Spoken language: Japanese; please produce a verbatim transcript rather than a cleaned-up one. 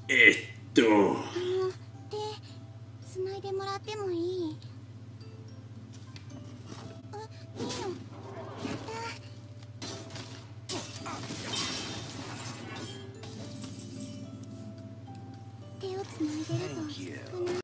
えっとあの手つないでもらってもいい？あ、いいの。やった。手をつないでると熱くない？